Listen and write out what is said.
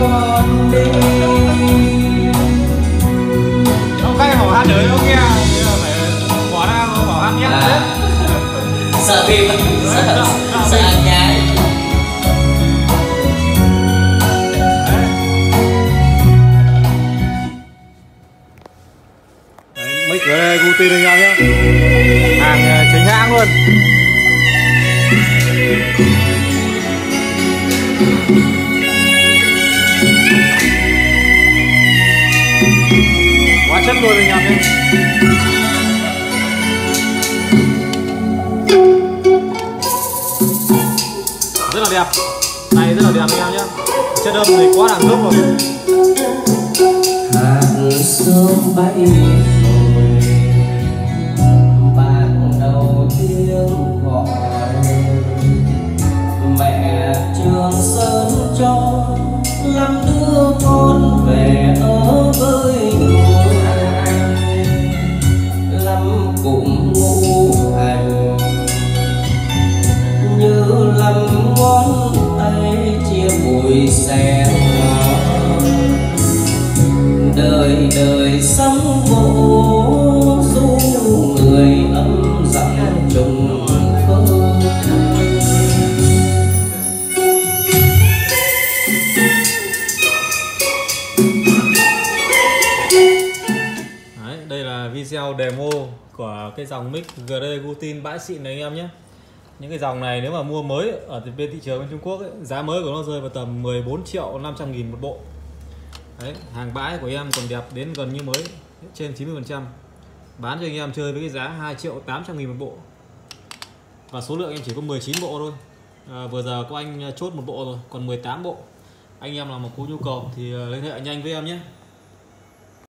con đi. Ông khách bảo hát đấy không nghe, bây giờ phải bỏ ra bảo hát nhé. Sợ phim, sợ ăn nhái. Mic ở đây Guti anh em nhé, hàng chính hãng luôn. Quá chất luôn anh em nhé. Rất là đẹp, này rất là đẹp anh em nhé. Chất âm thì quá đẳng cấp rồi. Hạt sương bay rồi, bạc đầu tiếng gọi, mẹ Trường Sơn cho lắm đứa con về ở với người, lắm cũng ngũ hành như lắm ngón tay chia bụi xẻ ngọt. Đời đời sống vô du người âm dặm trùng khơi. Đấy, đây là video demo của cái dòng mic GD Gutin bãi xịn này anh em nhé. Những cái dòng này nếu mà mua mới ở bên thị trường bên Trung Quốc ấy, giá mới của nó rơi vào tầm 14.500.000 một bộ. Đấy, hàng bãi của em còn đẹp đến gần như mới, trên 90%. Bán cho anh em chơi với cái giá 2.800.000 một bộ. Và số lượng em chỉ có 19 bộ thôi. Vừa giờ có anh chốt một bộ rồi, còn 18 bộ. Anh em nào mà có nhu cầu thì liên hệ nhanh với em nhé.